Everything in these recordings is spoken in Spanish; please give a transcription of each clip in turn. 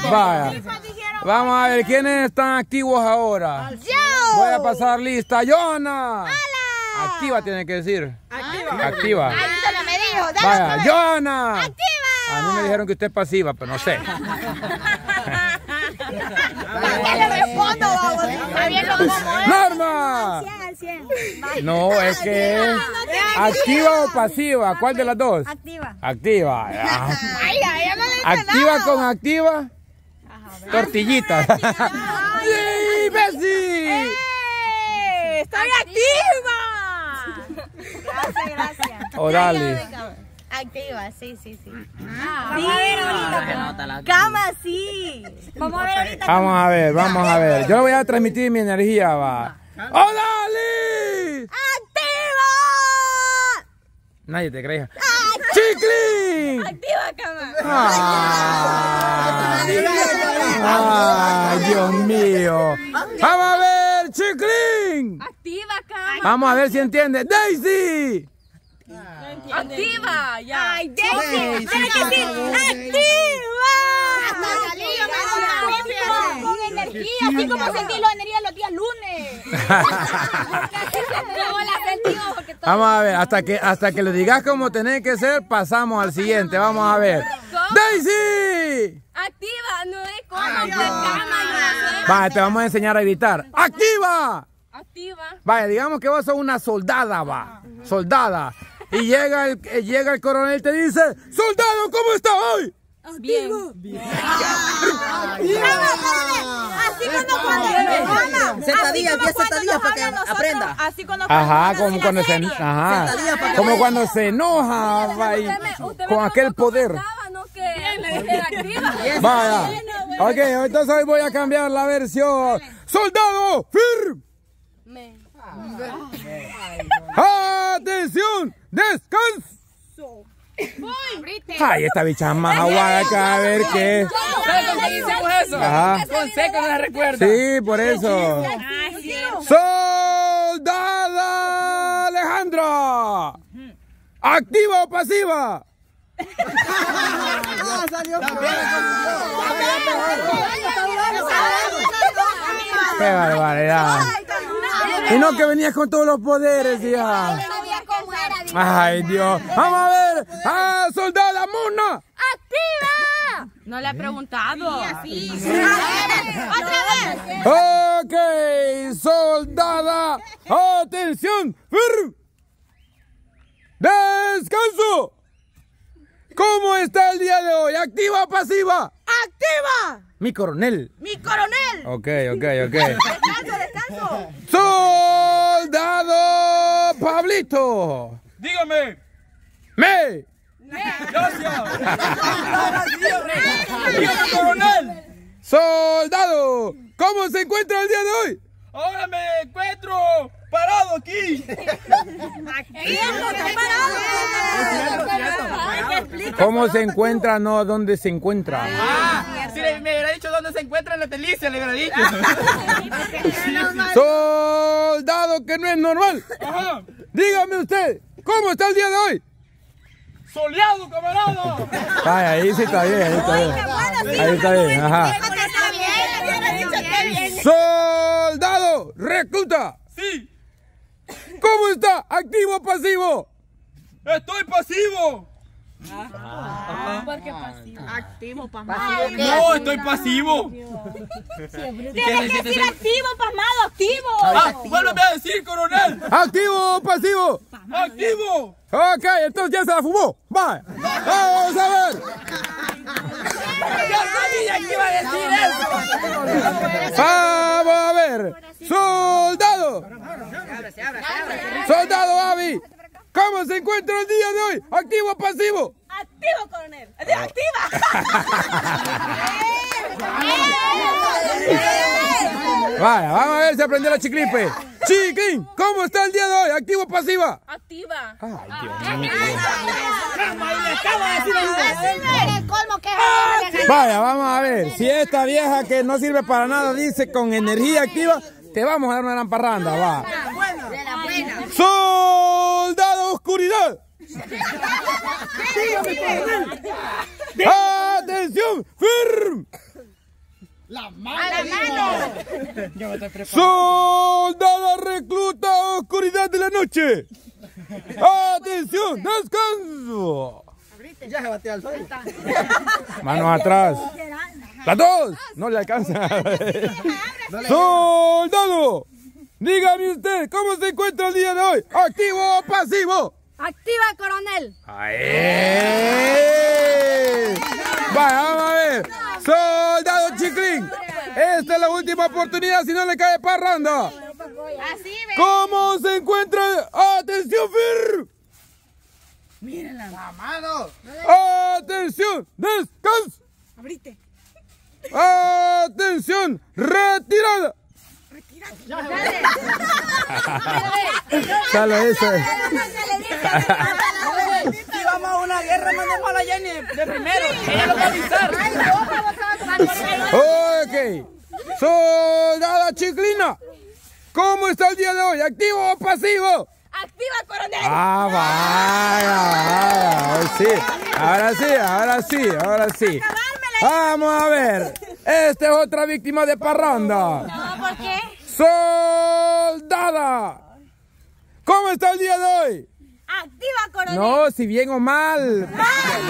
Vaya. Vamos a ver quiénes están activos ahora. ¡Yo! Voy a pasar lista. ¡Johanna! ¡Hala! Activa tiene que decir. Activa. Activa. Ay, solo me dijo. Dale, Vaya, Johanna. ¡Activa! A mí me dijeron que usted es pasiva, pero no sé. ¿Qué le respondo, vamos? Javier, lo vamos a mover. ¡Norma! No, es que es activa o pasiva. ¿Cuál de las dos? Activa. Activa. Ay, ella no le dice Activa nada. con activa. Tortillitas. ¡Sí, Bessie! ¡Estoy activa! Gracias. O dale. Activa, sí. Sí, cama, sí. Vamos a ver ahorita. Vamos a ver. Yo le voy a transmitir mi energía, va. ¡Oh, dale! ¡Activa! Nadie te creía. ¡Chiclin! Activa, cama. ¡Ay, Dios mío! ¡Vamos a ver, Chiclin! Activa, cama. Vamos a ver si entiende. ¡Daisy! Activa, ya. ¡Ay, Daisy! ¡Tiene que decir activa! Con energía, así como sentí la energía los días lunes. Vamos a ver, hasta que le digas cómo tenés que ser, pasamos al siguiente. Vamos a ver. ¡Daisy! Activa, no es como cama. Vaya, te vamos a enseñar a gritar. ¡Activa! Activa. Vaya, digamos que vos sos una soldada, va. Soldada. Y llega el coronel y te dice: ¡Soldado, ¿cómo está hoy? Bien. Así cuando Sentadillas, 10 sentadillas para que aprenda. Así cuando Ajá, como cuando se enoja, va, y con aquel poder. Vaya. Ok, entonces hoy voy a cambiar la versión. ¡Soldado! ¡Firme! ¡Atención! ¡Descanso! Ay, esta bicha es más aguada que a ver qué. ¿Sabes con qué hicimos eso? Ajá. Con seco, ¿no la recuerda? Sí, por eso. ¡Soldada Alejandra! ¿Activa o pasiva? ¡Qué barbaridad! Y no que venías con todos los poderes, ya. Ay, Dios. Vamos a ver. ¡Ah, soldada Muna! ¡Activa! No le ha preguntado. ¡Otra vez! Ok, soldada. Atención. Descanso. ¿Cómo está el día de hoy? ¿Activa o pasiva? ¡Activa! Mi coronel. ¡Mi coronel! Ok. ¡Descanso! Soldado Pablito. Dígame. Gracias. Dígame, coronel. Soldado, ¿cómo se encuentra el día de hoy? Ahora me encuentro parado aquí. ¿Cómo se encuentra? No, ¿dónde se encuentra? Si me hubiera dicho dónde se encuentra en la telicia, le hubiera dicho. Soldado, que no es normal. Ajá. Dígame usted, ¿cómo está el día de hoy? Soleado, camarada. Ay, ahí sí está bien, ahí está bien, ajá. Soldado, recluta. Sí, ¿Cómo está? ¿Activo o pasivo? estoy pasivo. ¿Por qué pasivo? Activo, pasmado. No, estoy pasivo. Tienes que decir activo, pasmado, activo. Vuélveme a decir, coronel. ¿Activo o pasivo? Activo. Ok, entonces ya se la fumó. Va. Vamos a ver. Ya sabía que iba a decir eso. Vamos a ver. Soldado. Soldado Avi. ¿Cómo se encuentra el día de hoy? ¿Activo o pasivo? Activo, coronel. Activa. Vaya, vamos a ver si aprendió la chiclipe. Chiquín, ¿cómo está el día de hoy? ¿Activo o pasiva? Activa. Ay, Dios mío. El colmo que Vaya, vamos a ver. Si esta vieja que no sirve para nada dice con energía activa, te vamos a dar una gran parranda, va. Soldado Oscuridad. ¡Atención! ¡Firme! La mano. Yo me estoy preparando. Soldado recluta, oscuridad de la noche. Atención, descanso. Ya se batea al sol. Manos atrás. Las dos. No le alcanza. Soldado, dígame usted, ¿cómo se encuentra el día de hoy? ¿Activo o pasivo? Activa, coronel. ¡Ahí! Vamos a ver. Soldado Chiclín. Esta es la última oportunidad si no le cae parranda. Así, ve. ¿Cómo se encuentra? ¡Atención, Fir! Mírenla. La mano. ¡Atención! ¡Descanso! Abrite. ¡Atención! ¡Retirada! Solo eso. Si vamos a una guerra, mandemos a la Jenny de primero. Ella lo va a avisar. Ok. Soldada Chiclina, ¿cómo está el día de hoy? ¿Activo o pasivo? Activa, coronel. Ah, vaya. Ahora sí. Vamos a ver. Esta es otra víctima de parranda. No, ¿por qué? Soldada, ¿cómo está el día de hoy? Activa, coronel. No, si bien o mal. Mal.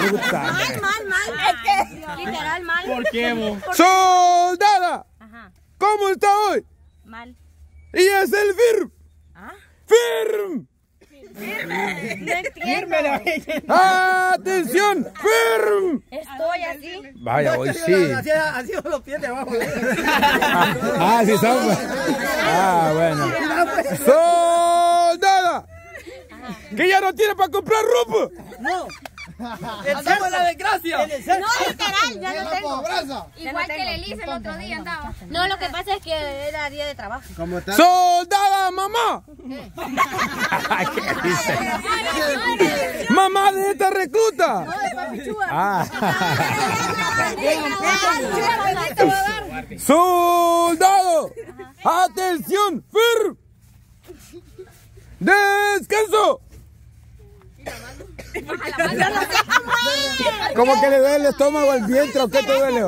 Es que literal mal. ¿Por qué, vos? Soldada, Ajá. ¿cómo está hoy? Mal. Y es el firm. ¿Ah? Firm. No entiendo. Fírmela. Atención, firm. Estoy así. Vaya, hoy sí. Así con los pies de abajo. Sí son. Bueno. Soldada, que ya no tiene para comprar ropa. No. Estamos en la desgracia. No, literal, ya no tengo. Igual que el Elisa el otro día andaba. No, lo que pasa es que era día de trabajo. ¿Cómo está? Soldada, mamá. ¿Qué dice? Mamá de esta recluta. Soldado, atención, firm. Descanso. ¿Cómo que le duele el estómago, el vientre o qué te duele?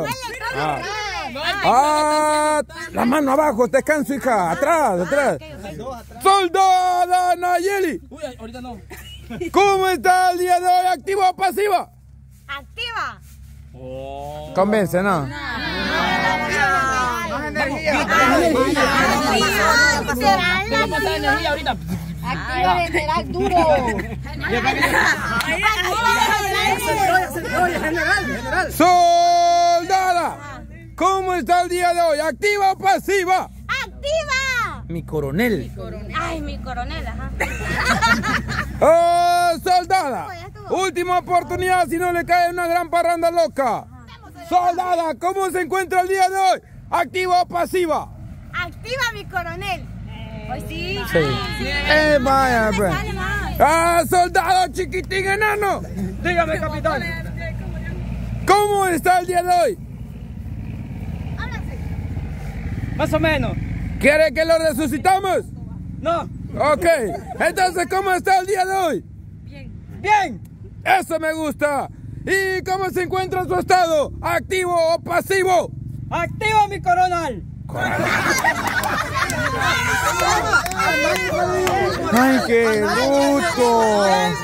La mano abajo, descanso, hija. Atrás. Soldada Nayeli, Uy, ahorita no. ¿cómo está el día de hoy? ¿Activa o pasiva? Activa. Convence, ¿no? Más energía. Quiero pasar energía ahorita. Activa, literal, duro. General. Soldada, ¿cómo está el día de hoy? ¿Activa o pasiva? Activa. Mi coronel. Ay, mi coronel, ajá. Soldada, última oportunidad si no le cae una gran parranda loca. Soldada, ¿cómo se encuentra el día de hoy? ¿Activa o pasiva? Activa, mi coronel. Pues sí. Vaya, pues. Soldado chiquitín enano, Dígame, capitán. ¿cómo está el día de hoy? Más o menos. ¿Quiere que lo resucitamos? No. Ok, entonces, ¿cómo está el día de hoy? Bien. Eso me gusta. ¿Y cómo se encuentra su estado? ¿Activo o pasivo? Activa, mi coronel. ¡Ay, qué bruto!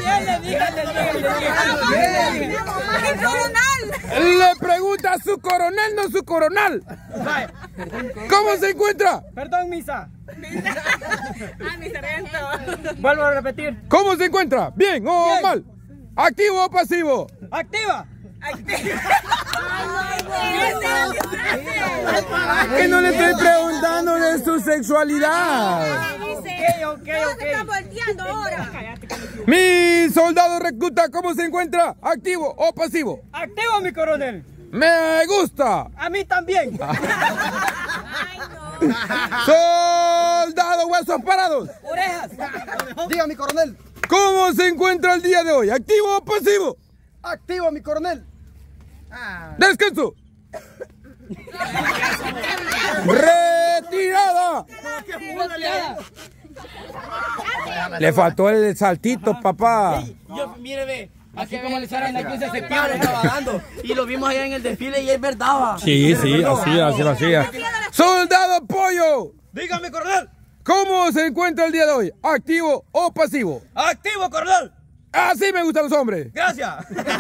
Le pregunta a su coronel, no su coronel. ¿Cómo se encuentra? Perdón, misa. Mi sargento. Vuelvo a repetir. ¿Cómo se encuentra? ¿Bien o Bien. mal? ¿Activo o pasivo? Activa. Que no le estoy preguntando de su sexualidad. Ok. volteando ahora. Mi soldado recluta, ¿cómo se encuentra? ¿Activo o pasivo? Activa, mi coronel. ¡Me gusta! A mí también. ¡Soldado huesos parados! Orejas. Diga, mi coronel. ¿Cómo se encuentra el día de hoy? ¿Activo o pasivo? Activo, mi coronel. ¡Descanso! ¡Retirada! Le faltó el saltito, papá. Yo, mire, ve. Así como le echaron el 15 de septiembre estaba dando. Y lo vimos allá en el desfile y es verdad. Sí, así lo hacía. ¡Soldado Pollo! Dígame, coronel. ¿Cómo se encuentra el día de hoy? ¿Activo o pasivo? Activo, coronel. Así me gustan los hombres. Gracias.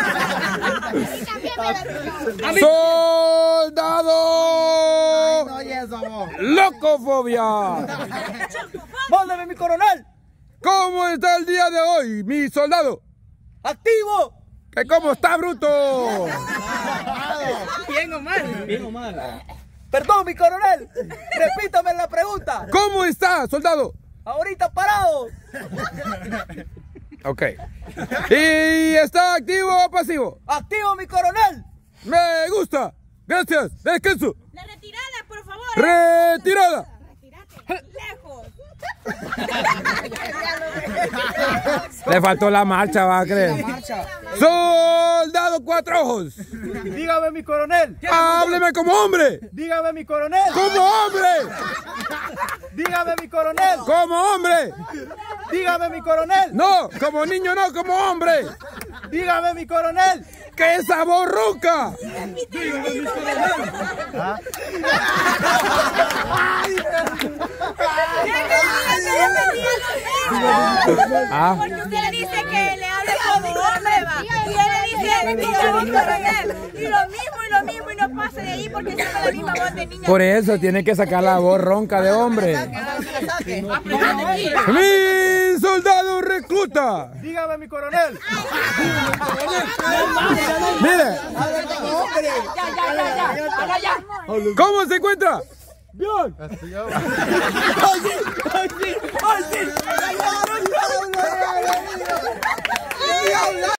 ¡Soldado! ¡Locofobia! ¡Mándame, mi coronel! ¿Cómo está el día de hoy, mi soldado? ¡Activo! ¿Que cómo está, bruto? Bien o mal. Bien o mal. Perdón, mi coronel. Repítame la pregunta. ¿Cómo está, soldado? Ahorita parado. Ok. ¿Y está activo o pasivo? Activo, mi coronel. Me gusta. Gracias. Descanso. La retirada, por favor. Retirada. Lejos. Le faltó la marcha, va a creer. Soldado Cuatro Ojos. Dígame, mi coronel. Hábleme como hombre. Dígame, mi coronel. Como hombre. Dígame, mi coronel. Como hombre. Dígame, mi coronel. No, como niño no, como hombre. Dígame, mi coronel. ¡Qué sabor ruca! Dígame, mi coronel. Ah. Porque usted le dice que le hable como hombre, va. Y él le dice, dígame, coronel. Y lo mismo, y no pase de ahí porque saca la misma voz de niña. Por eso tiene que sacar la voz ronca de hombre. ¡Mi soldado recluta! Dígame, mi coronel. Mire, ¿cómo se encuentra? Bien. ¡Ay, sí!